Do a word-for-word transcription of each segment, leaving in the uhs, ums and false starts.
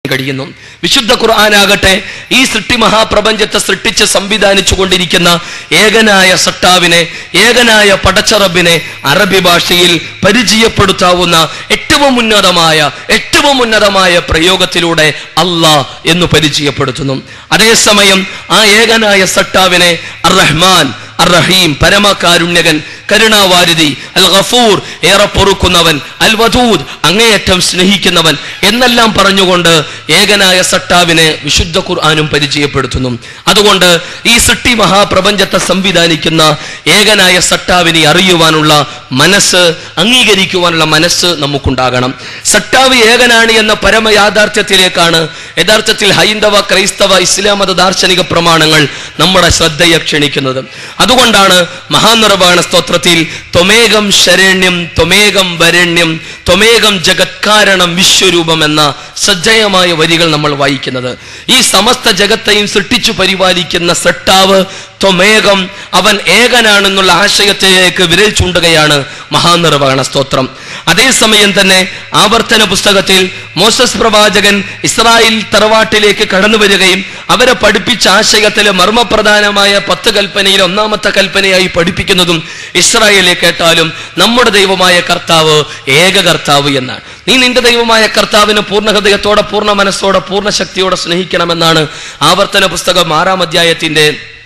കഴിയുന്നു. വിശുദ്ധ ഖുർആനാകട്ടെ ഈ സൃഷ്ടി മഹാപ്രപഞ്ചത്തെ സൃഷ്ടിച്ച് സംവിധാനിച്ചു കൊണ്ടിരിക്കുന്ന ഏകനായ സട്ടാവിനെ, ഏകനായ പടച്ചറബിനെ അറബി ഭാഷയിൽ പരിചയപ്പെടുത്താവുന്ന ഏറ്റവും ഉന്നതമായ ഏറ്റവും ഉന്നതമായ പ്രയോഗത്തിലൂടെ അല്ലാഹ് എന്ന് പരിചയപ്പെടുത്തുന്നു. അതേസമയം ആ ഏകനായ സട്ടാവിനെ അർ റഹ്മാൻ, അർ റഹീം പരമകാരുണ്യകൻ, കരുണാവാരിധി, അൽ ഗഫൂർ ഏറെ പൊറുക്കുന്നവൻ, അൽ വദൂദ് അങ്ങേയറ്റം സ്നേഹിക്കുന്നവൻ എന്നെല്ലാം പറഞ്ഞുകൊണ്ട് ഏകനായ സട്ടാവിനെ വിശുദ്ധ ഖുർആനും പരിചയപ്പെടുത്തുന്നു. അതുകൊണ്ട് ഈ സൃഷ്ടി മഹാപ്രപഞ്ചത്തെ സംവിധാനിക്കുന്ന ഏകനായ സട്ടാവിനെ അറിയുവാനുള്ള മനസ്സ്, അംഗീകരിക്കുവാനുള്ള മനസ്സ് നമുക്കുണ്ടാകണം. സട്ടാവ് ഏകനാണ് എന്ന പരമ യാഥാർത്ഥ്യത്തിലേക്കാണ് യഥാർത്ഥത്തിൽ ഹൈന്ദവ, ക്രൈസ്തവ, ഇസ്ലാം മത ദാർശനിക പ്രമാണങ്ങൾ നമ്മുടെ ശ്രദ്ധയെ ക്ഷണിക്കുന്നത്. അതുകൊണ്ടാണ് മഹാനിർവാണ സ്തോത്രത്തിൽ ത്വമേകം ശരണ്യം ത്വമേകം വരണ്യം ത്വമേകം ജഗത്കാരണം വിശ്വരൂപം എന്ന ശ്രദ്ധേയമായ വരികൾ നമ്മൾ വായിക്കുന്നത്. ഈ സമസ്ത ജഗത്തെയും സൃഷ്ടിച്ചു പരിപാലിക്കുന്ന സട്ടാവ് ത്വമേകം, അവൻ ഏകനാണെന്നുള്ള ആശയത്തിലേക്ക് വിരൽ ചൂണ്ടുകയാണ് മഹാനിർവാണ സ്തോത്രം. അതേസമയം തന്നെ ആവർത്തന പുസ്തകത്തിൽ മോസസ് പ്രവാചകൻ ഇസ്രായേൽ തറവാട്ടിലേക്ക് കടന്നു വരികയും അവരെ പഠിപ്പിച്ച ആശയത്തിലെ മർമ്മപ്രധാനമായ പത്ത് കൽപ്പനയിൽ ഒന്നാമത്തെ കൽപ്പനയായി പഠിപ്പിക്കുന്നതും ഇസ്രായേലിലെ കേട്ടാലും നമ്മുടെ ദൈവമായ കർത്താവ് ഏക കർത്താവ് എന്നാണ്. നീ നിന്റെ ദൈവമായ കർത്താവിനെ പൂർണ്ണ ഹൃദയത്തോടെ, പൂർണ്ണ മനസ്സോടെ, പൂർണ്ണ ശക്തിയോടെ സ്നേഹിക്കണമെന്നാണ് ആവർത്തന പുസ്തകം ആറാം അധ്യായത്തിന്റെ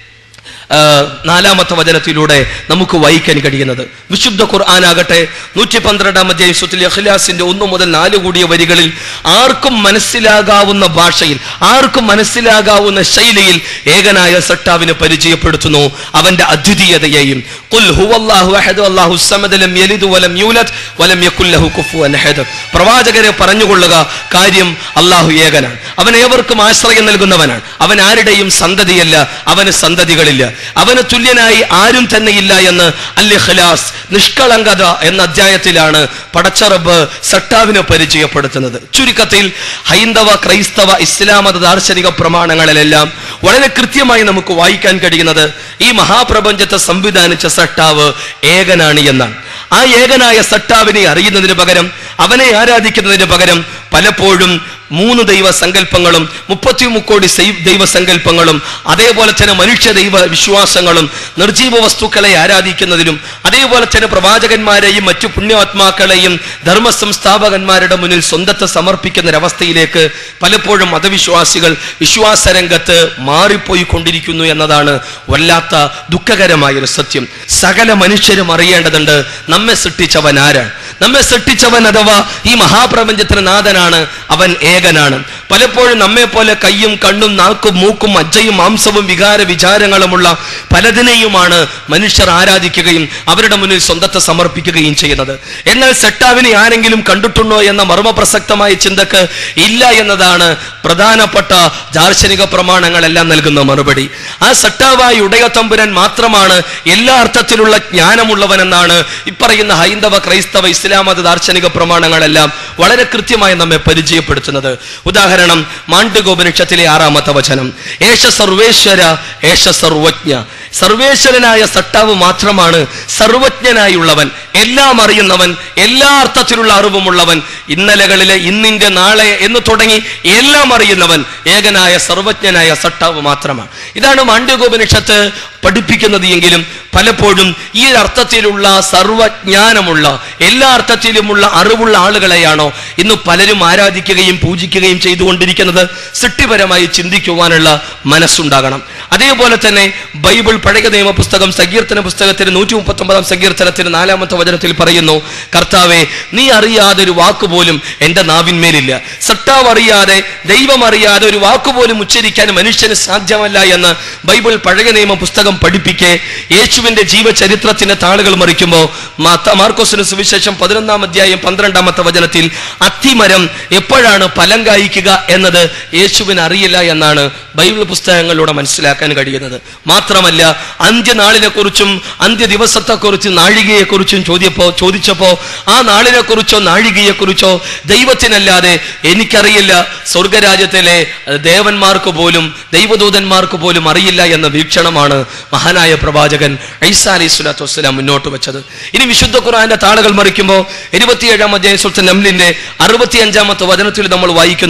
നാലാമത്തെ വചനത്തിലൂടെ നമുക്ക് വായിക്കാൻ കഴിയുന്നത്. വിശുദ്ധ ഖുർആനാകട്ടെ നൂറ്റി പന്ത്രണ്ടാം അധ്യായം സൂറത്തുൽ ഇഖ്ലാസിന്റെ ഒന്ന് മുതൽ നാല് കൂടിയ വരികളിൽ ആർക്കും മനസ്സിലാകാവുന്ന ഭാഷയിൽ, ആർക്കും മനസ്സിലാകാവുന്ന ശൈലിയിൽ ഏകനായ സട്ടാവിനെ പരിചയപ്പെടുത്തുന്നു, അവന്റെ അദ്വിതീയതയെയും. ഖുൽ ഹുവല്ലാഹു അഹദ് അല്ലാഹു സമദ് ലം യലിദ് വലം യൂലദ് വലം യകുൽ ലഹു കുഫുവൻ അഹദ്. പ്രവാചകരെ പറഞ്ഞുകൊള്ളുക, കാര്യം അല്ലാഹു ഏകനാണ്, അവൻ ഏവർക്കും ആശ്രയം നൽകുന്നവനാണ്, അവൻ ആരുടെയും സന്തതിയല്ല, അവന് സന്തതികളില്ല, അവന് തുല്യനായി ആരും തന്നെയില്ല എന്ന് അൽ ഇഖ്ലാസ് നിഷ്കളങ്കത എന്ന അധ്യായത്തിലാണ് പടച്ചറബ് സട്ടാവിനെ പരിചയപ്പെടുത്തുന്നത്. ചുരുക്കത്തിൽ ഹൈന്ദവ, ക്രൈസ്തവ, ഇസ്ലാം മത ദാർശനിക പ്രമാണങ്ങളിലെല്ലാം വളരെ കൃത്യമായി നമുക്ക് വായിക്കാൻ കഴിയുന്നത് ഈ മഹാപ്രപഞ്ചത്തെ സംവിധാനിച്ച സട്ടാവ് ഏകനാണ് എന്നാണ്. ആ ഏകനായ സട്ടാവിനെ അറിയുന്നതിന് പകരം, അവനെ ആരാധിക്കുന്നതിന് പകരം പലപ്പോഴും മൂന്ന് ദൈവ സങ്കല്പങ്ങളും മുപ്പത്തി മുക്കോടി ദൈവസങ്കല്പങ്ങളും അതേപോലെ തന്നെ മനുഷ്യ ദൈവ വിശ്വാസങ്ങളും നിർജീവ വസ്തുക്കളെ ആരാധിക്കുന്നതിലും അതേപോലെ തന്നെ പ്രവാചകന്മാരെയും മറ്റു പുണ്യാത്മാക്കളെയും ധർമ്മ സംസ്ഥാപകന്മാരുടെ മുന്നിൽ സ്വന്തത്തെ സമർപ്പിക്കുന്ന ഒരവസ്ഥയിലേക്ക് പലപ്പോഴും മതവിശ്വാസികൾ വിശ്വാസരംഗത്ത് മാറിപ്പോയി കൊണ്ടിരിക്കുന്നു എന്നതാണ് വല്ലാത്ത ദുഃഖകരമായൊരു സത്യം. സകല മനുഷ്യരും അറിയേണ്ടതുണ്ട്, നമ്മെ സൃഷ്ടിച്ചവൻ ആരാണ്? നമ്മെ സൃഷ്ടിച്ചവൻ അഥവാ ഈ മഹാപ്രപഞ്ചത്തിന് നാഥനാണ്, അവൻ ഏകനാണ്. പലപ്പോഴും നമ്മെ പോലെ കയ്യും കണ്ണും നാക്കും മൂക്കും മജ്ജയും മാംസവും വികാര വിചാരങ്ങളുമുള്ള പലതിനെയുമാണ് മനുഷ്യർ ആരാധിക്കുകയും അവരുടെ മുന്നിൽ സ്വന്തത്തെ സമർപ്പിക്കുകയും ചെയ്യുന്നത്. എന്നാൽ സട്ടാവിനെ ആരെങ്കിലും കണ്ടിട്ടുണ്ടോ എന്ന മർമ്മപ്രസക്തമായ ചിന്തക്ക് ഇല്ല എന്നതാണ് പ്രധാനപ്പെട്ട ദാർശനിക പ്രമാണങ്ങളെല്ലാം നൽകുന്ന മറുപടി. ആ സട്ടാവായ ഉടയതമ്പുരാൻ മാത്രമാണ് എല്ലാ അർത്ഥത്തിലുള്ള ജ്ഞാനമുള്ളവനെന്നാണ് ഇപ്പറയുന്ന ഹൈന്ദവ, ക്രൈസ്തവ, ഇസ്ലാം മത ദാർശനിക പ്രമാണങ്ങളെല്ലാം വളരെ കൃത്യമായി നമ്മെ പരിചയപ്പെടുത്തുന്നത്. ഉദാഹരണം മാണ്ഡ്യോപനിഷത്തിലെ ആറാമത്തെ വചനം, ഏഷ സർവേശ്വര ഏഷ സർവജ്ഞ. സർവേശ്വരനായ സട്ടാവ് മാത്രമാണ് സർവജ്ഞനായുള്ളവൻ, എല്ലാം അറിയുന്നവൻ, എല്ലാ അർത്ഥത്തിലുള്ള അറിവുമുള്ളവൻ, ഇന്നലകളിലെ ഇന്നിന്റെ നാളെ എന്ന് തുടങ്ങി എല്ലാം അറിയുന്നവൻ ഏകനായ സർവജ്ഞനായ സട്ടാവ് മാത്രമാണ്. ഇതാണ് മാണ്ഡ്യോപനിഷത്ത് പഠിപ്പിക്കുന്നത്. എങ്കിലും പലപ്പോഴും ഈ അർത്ഥത്തിലുള്ള സർവജ്ഞാനമുള്ള, എല്ലാ അർത്ഥത്തിലുമുള്ള അറിവുള്ള ആളുകളെയാണോ ഇന്ന് പലരും ആരാധിക്കുകയും പൂജിക്കുകയും ചെയ്തുകൊണ്ടിരിക്കുന്നത്? സൃഷ്ടിപരമായി ചിന്തിക്കുവാനുള്ള മനസ്സുണ്ടാകണം. അതേപോലെ തന്നെ ബൈബിൾ പഴയ നിയമ പുസ്തകം സങ്കീർത്തന പുസ്തകത്തിന് നൂറ്റി മുപ്പത്തി ഒമ്പതാം സങ്കീർത്തനത്തിന് നാലാമത്തെ വചനത്തിൽ പറയുന്നു, കർത്താവെ, നീ അറിയാതെ ഒരു വാക്കുപോലും എന്റെ നാവിന്മേലില്ല. സട്ടാവ് അറിയാതെ, ദൈവം അറിയാതെ ഒരു വാക്കുപോലും ഉച്ചരിക്കാൻ മനുഷ്യന് സാധ്യമല്ല എന്ന് ബൈബിൾ പഴയ നിയമ പുസ്തകം പഠിപ്പിക്കെ യേശുവിന്റെ ജീവചരിത്രത്തിന്റെ താളുകൾ മറിക്കുമ്പോൾ മാർക്കോസിന് സുവിശേഷം പതിനൊന്നാം അധ്യായം പന്ത്രണ്ടാമത്തെ വചനത്തിൽ അത്തിമരം എപ്പോഴാണ് ഫലം കായ്ക്കുക എന്നത് യേശുവിന് അറിയില്ല എന്നാണ് ബൈബിൾ പുസ്തകങ്ങളിലൂടെ മനസ്സിലാക്കാൻ കഴിയുന്നത്. മാത്രമല്ല, അന്ത്യനാളിനെ കുറിച്ചും അന്ത്യ ദിവസത്തെക്കുറിച്ചും നാഴികയെക്കുറിച്ചും ചോദ്യപ്പോ ചോദിച്ചപ്പോ ആ നാളിനെ കുറിച്ചോ നാഴികയെ കുറിച്ചോ ദൈവത്തിനല്ലാതെ എനിക്കറിയില്ല, സ്വർഗരാജ്യത്തിലെ ദേവന്മാർക്ക് പോലും ദൈവദൂതന്മാർക്ക് പോലും അറിയില്ല എന്ന വീക്ഷണമാണ് മഹാനായ പ്രവാചകൻ ഈസാ അലൈഹി സ്വലാത്തു വസ്സലാം മുന്നോട്ട് വെച്ചത്. ഇനി വിശുദ്ധ ഖുർആന്റെ താളുകൾ മറിക്കുമ്പോൾ ഇരുപത്തിയേഴാം അധ്യായം സൂറത്തുൽ നംലിന്റെ അറുപത്തി അഞ്ചാമത്തെ വചനത്തിൽ നമ്മൾ വായിക്കുന്നു,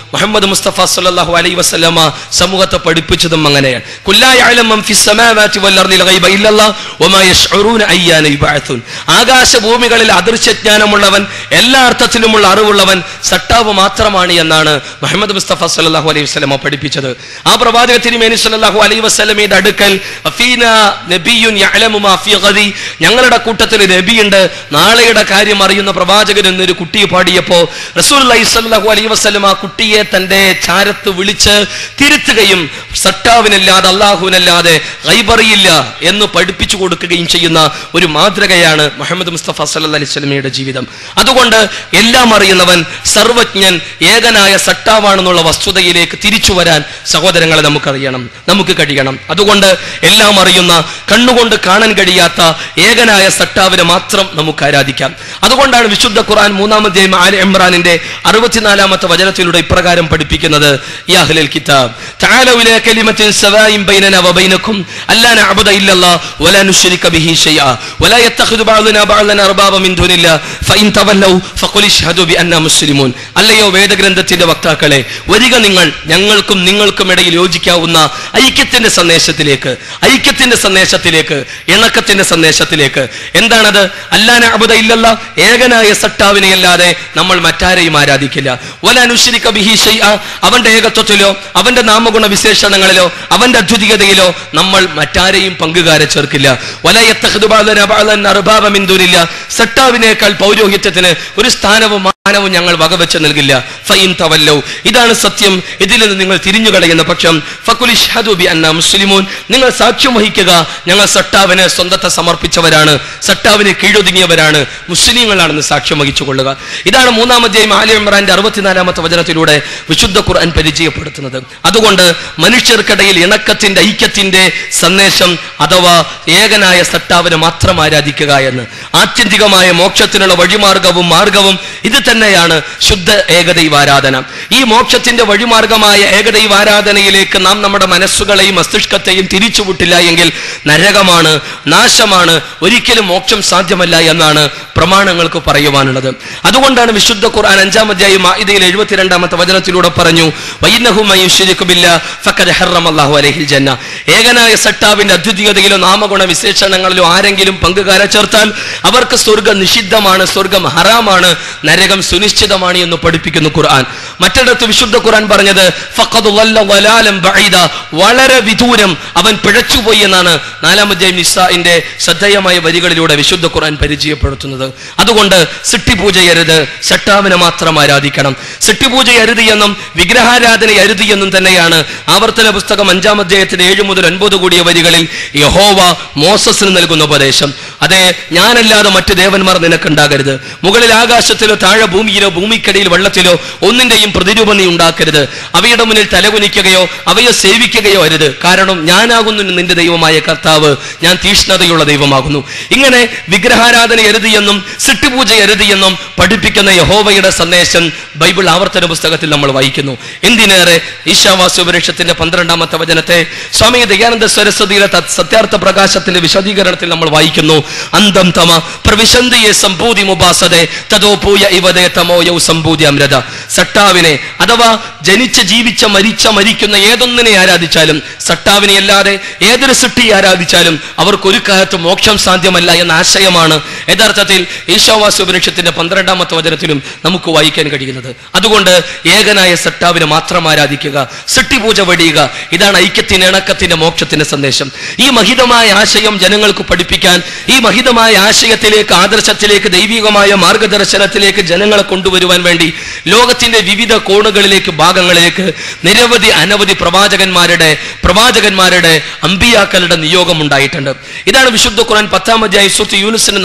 മുഹമ്മദ് മുസ്തഫ സല്ലല്ലാഹു അലൈഹി വസല്ലമ സമൂഹത്തെ പഠിപ്പിച്ചതും അങ്ങനെയാണ്. കുല്ലാ യഅലമു മൻ ഫിസ് സമാവാതി വൽ അർദിൽ ഗൈബ ഇല്ലല്ലാഹ് വമാ യശ്ഉറൂന അയ്യാന യുബഅഥൂൻ. ആകാശഭൂമികളിൽ അദൃശ്യജ്ഞാനമുള്ളവൻ, എല്ലാ അർത്ഥത്തിലുമുള്ള അറിവുള്ളവൻ സട്ടാവ് മാത്രമാണ് എന്നാണ് മുഹമ്മദ് മുസ്തഫ സല്ലല്ലാഹു അലൈഹി വസല്ലമ പഠിപ്പിച്ചത്. ആ പ്രവാചക തിരുമേനി സല്ലല്ലാഹു അലൈഹി വസല്ലമയുടെ അടുക്കൽ അഫീനാ നബിയ്യുൻ യഅലമു മാ ഫീ ഗദി, ഞങ്ങളുടെ കൂട്ടത്തിൽ നബിയുണ്ട്, നാളെയുടെ കാര്യം അറിയുന്ന പ്രവാചകൻ എന്നൊരു കുട്ടിയെ പാടിയപ്പോൾ റസൂലുള്ളാഹി സ്വല്ലല്ലാഹു അലൈഹി വസല്ലം ആ കുട്ടിയെ തന്റെ ചാരത്ത് വിളിച്ച് തിരുത്തുകയും സട്ടാവിനല്ലാതെ അല്ലാഹുവിനല്ലാതെ ഗൈബറിയില്ല എന്ന് പഠിപ്പിച്ചു കൊടുക്കുകയും ചെയ്യുന്ന ഒരു മാതൃകയാണ് മുഹമ്മദ് മുസ്തഫ സല്ലല്ലാഹു അലൈഹി വസല്ലമയുടെ ജീവിതം. അതുകൊണ്ട് എല്ലാം അറിയുന്നവൻ, സർവജ്ഞൻ, ഏകനായ സട്ടാവാണെന്നുള്ള വസ്തുതയിലേക്ക് തിരിച്ചു വരാൻ സഹോദരങ്ങളെ നമുക്കറിയണം, നമുക്ക് കഴിയണം. അതുകൊണ്ട് എല്ലാം അറിയുന്ന, കണ്ണുകൊണ്ട് കാണാൻ കഴിയാത്ത ഏകനായ സട്ടാവിനെ മാത്രം നമുക്ക് ആരാധിക്കാം. അതുകൊണ്ടാണ് വിശുദ്ധ ഖുർആൻ മൂന്നാം അധ്യായം ആല ഇംറാനിന്റെ അറുപത്തിനാലാമത്തെ വചനത്തിലൂടെ ഇപ്രകാരം പഠിപ്പിക്കുന്നത്: യാ അഹ്ലൽ കിതാബ് തആലൂ ഇലാ കലിമത്തിൻ സവാഇൻ ബൈനനാ വബൈനകും അല്ലാ നഅബുദ ഇല്ലല്ലാഹ് വലാ നുശ്രിക ബിഹി ശൈഅ വലാ യത്തഖിദു ബഅദുനാ ബഅദൻ അർബാബ മിൻ ദൂനില്ലാഹ് ഫഇൻ തവല്ലൗ ഫഖുൽ ഇശ്ഹദു ബിഅന്നാ മുസ്ലിമൂൻ. അല്ലയോ വേദഗ്രന്ഥത്തിന്റെ വക്താക്കളെ, വരിക നിങ്ങൾ ഞങ്ങൾക്കും നിങ്ങൾക്കും ഇടയിൽ യോജിക്കാവുന്ന ഐക്യത്തിന്റെ സന്ദേശത്തിലേക്ക്, ഐക്യത്തിന്റെ സന്ദേശത്തിലേക്ക്, ഇണക്കത്തിന്റെ സന്ദേശത്തിലേക്ക്. എന്താണത്? അല്ലാ നഅബുദ ഇല്ലല്ലാഹ്, ഏകനായ സട്ടാവിനെ അല്ലാതെ നമ്മൾ മറ്റാരെയും ആരാധിക്കില്ല. വലാ നുശ്രിക ബിഹി ശൈഅ, അവന്റെ ഏകത്വത്തിലോ അവന്റെ നാമഗുണ വിശേഷണങ്ങളിലോ അവന്റെ അദ്വിതീയതയിലോ നമ്മൾ മറ്റാരെയും പങ്കുകാരെ ചേർക്കില്ല. വലാ യത്തഖിദു ബഅദനാ ബഅദൻ അർബാബ മിൻ ദൂനില്ലാഹ്, സട്ടാവിനേക്കാൾ പൗരോഹിത്യത്തിന് ഒരു സ്ഥാനവും മാനവും ഞങ്ങൾ വകവെച്ച് നൽകില്ല. ഫഇൻ തവല്ലൗ, ഇതാണ് സത്യം, ഇതിൽ നിന്ന് നിങ്ങൾ തിരിഞ്ഞു കളയുന്ന പക്ഷം ഫഖുൽ ഇശ്ഹദു ബിഅന്നാ മുസ്ലിമൂൻ, നിങ്ങൾ സാക്ഷ്യം വഹിക്കുക, ഞങ്ങൾ സട്ടാവിന് സ്വന്തത്തെ സമർപ്പിച്ചവരാണ്, സട്ടാവിന് കീഴൊതുങ്ങിയവരാണ്, മുസ്ലിങ്ങളാണെന്ന് സാക്ഷ്യം വഹിച്ചു കൊള്ളുക. ഇതാണ് മൂന്നാം അധ്യായം ആല ഇംറാന്റെ അറുപത്തിനാലാമത്തെ വചനത്തിലൂടെ വിശുദ്ധ ഖുർആൻ പരിചയപ്പെടുത്തുന്നത്. അതുകൊണ്ട് മനുഷ്യർക്കിടയിൽ ഇണക്കത്തിന്റെ, ഐക്യത്തിന്റെ സന്ദേശം അഥവാ ഏകനായ സട്ടാവിനെ മാത്രം ആരാധിക്കുക എന്ന്, ആത്യന്തികമായ മോക്ഷത്തിനുള്ള വഴിമാർഗവും മാർഗവും ഇത് തന്നെയാണ് ശുദ്ധ ഏകദൈവാരാധന. ഈ മോക്ഷത്തിന്റെ വഴിമാർഗമായ ഏകദൈവാരാധനയിലേക്ക് നാം നമ്മുടെ മനസ്സുകളെയും മസ്തിഷ്കത്തെയും തിരിച്ചുവിട്ടില്ല എങ്കിൽ നരകമാണ്, നാശമാണ്, ഒരിക്കലും മോക്ഷം സാധ്യമല്ല എന്നാണ് പ്രമാണങ്ങൾക്ക് പറയുവാനുള്ളത്. അതുകൊണ്ടാണ് വിശുദ്ധ ഖുർആൻ അഞ്ചാം അധ്യായം മാഇദയിൽ എഴുപത്തിരണ്ടാമത്തെ വചനത്തിലൂടെ പറഞ്ഞു: വഇന്നഹു മൻ യുശ്രികു ബില്ലാഹി ഫഖദ് ഹറമല്ലാഹു അലൈഹിൽ ജന്ന. ഏകനായ സട്ടാവിന്റെ അദ്വിതീയതയിലോ നാമഗുണ വിശേഷണങ്ങളിലോ ആരെങ്കിലും പങ്കുകാരെ ചേർത്താൽ അവർക്ക് സ്വർഗ്ഗം നിഷിദ്ധമാണ്, സ്വർഗ്ഗം ഹറാമാണ്, നരകം സുനിശ്ചിതമാണ് എന്ന് പഠിപ്പിക്കുന്നു ഖുർആൻ. മറ്റിടത്ത് വിശുദ്ധ ഖുർആൻ പറഞ്ഞത് ഫഖദ് ളല്ല ളലാലൻ ബഈദ, വളരെ വിദൂരം അവൻ പിഴച്ചുപോയി എന്നാണ് നാലാം അധ്യായം നിസാഇന്റെ ശ്രദ്ധേയമായ വരികളിലൂടെ വിശുദ്ധ ഖുർആൻ പരിചയപ്പെടുത്തുന്നത്. അതുകൊണ്ട് സിട്ടിപൂജയരുത്, സട്ടാവിനെ മാത്രം ആരാധിക്കണം. സിട്ടിപൂജയരുത് എന്നും വിഗ്രഹാരാധനയരുത് എന്നും തന്നെയാണ് ആവർത്തന പുസ്തകം അഞ്ചാം അധ്യായത്തിന്റെ ഏഴ് മുതൽ ഒൻപത് കൂടിയ വരികളിൽ യഹോവ മോസസിന് നൽകുന്ന ഉപദേശം. അതെ, ഞാനല്ലാതെ മറ്റു ദേവന്മാർ നിനക്കുണ്ടാകരുത്, മുകളിൽ ആകാശത്തിലോ താഴെ ഭൂമിയിലോ ഭൂമിക്കടിയിൽ വെള്ളത്തിലോ ഒന്നിന്റെയും പ്രതിരൂപം നീ ഉണ്ടാക്കരുത്, അവയുടെ മുന്നിൽ തലകുനിക്കുകയോ അവയെ സേവിക്കുകയോ അരുത്, കാരണം ഞാനാകുന്നു നിന്റെ ദൈവമായ കർത്താവ്, ഞാൻ തീഷ്ണതയുള്ള ദൈവമാകുന്നു. ഇങ്ങനെ വിഗ്രഹാരാധന അരുത് എന്നും സിട്ടുപൂജ അരുത് എന്നും പഠിപ്പിക്കുന്ന യഹോവയുടെ സന്ദേശം ബൈബിൾ ആവർത്തന പുസ്തകത്തിൽ നമ്മൾ വായിക്കുന്നു. എന്തിനേറെ ഈശാവാസ്യോപനിഷത്തിന്റെ പന്ത്രണ്ടാമത്തെ വചനത്തെ സ്വാമി ദയാനന്ദ സരസ്വതിയുടെ സത്യാർത്ഥ പ്രകാശത്തിന്റെ വിശദീകരണത്തിൽ നമ്മൾ വായിക്കുന്നു: അന്തം തമ പ്രവിശന്തിയെ സംഭൂതി മുബാസതെ തതോ പൂയ ഇവദേ തമോയൗ സംഭൂതി അമൃത. സട്ടാവിനെ അഥവാ ജനിച്ച ജീവിച്ച മരിച്ച മരിക്കുന്ന ഏതൊന്നിനെ ആരാധിച്ചാലും, സട്ടാവിനെ അല്ലാതെ ഏതൊരു സൃഷ്ടിയെ ആരാധിച്ചാലും അവർക്കൊരു കാലത്ത് മോക്ഷം സാധ്യമല്ല എന്ന ആശയമാണ് യഥാർത്ഥത്തിൽ ഈശാവാസ്യോപനിഷത്തിന്റെ പന്ത്രണ്ടാമത്തെ വചനത്തിലും നമുക്ക് വായിക്കാൻ കഴിയുന്നത്. അതുകൊണ്ട് ഏകനായ സട്ടാവിനെ മാത്രം ആരാധിക്കുക, സൃഷ്ടിപൂജ വെടിയുക, ഇതാണ് ഐക്യത്തിന്, ഇണക്കത്തിന്റെ, മോക്ഷത്തിന്റെ സന്ദേശം. ഈ മഹിതമായ ആശയം ജനങ്ങൾക്ക് പഠിപ്പിക്കാൻ, ഈ മഹിതമായ ആശയത്തിലേക്ക്, ആദർശത്തിലേക്ക്, ദൈവികമായ മാർഗദർശനത്തിലേക്ക് ജനങ്ങളെ കൊണ്ടുവരുവാൻ വേണ്ടി ലോകത്തിന്റെ വിവിധ കോണുകളിലേക്ക്, ഭാഗങ്ങളിലേക്ക് നിരവധി അനവധി പ്രവാചകന്മാരുടെ പ്രവാചകന്മാരുടെ അമ്പിയാക്കളുടെ നിയോഗം ഉണ്ടായിട്ടുണ്ട്. ഇതാണ് വിശുദ്ധ ഖുർആൻ പത്താം അധ്യായം സൂറത്ത് യൂനുസിന്റെ